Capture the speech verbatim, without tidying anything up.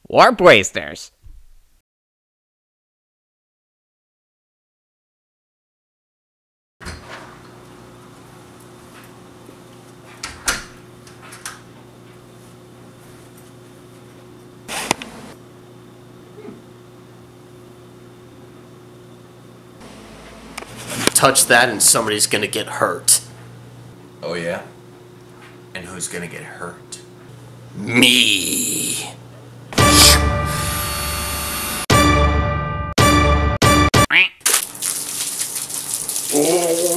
Warpwasters. Touch that and somebody's gonna get hurt. Oh yeah? And who's gonna get hurt? Me. Oh.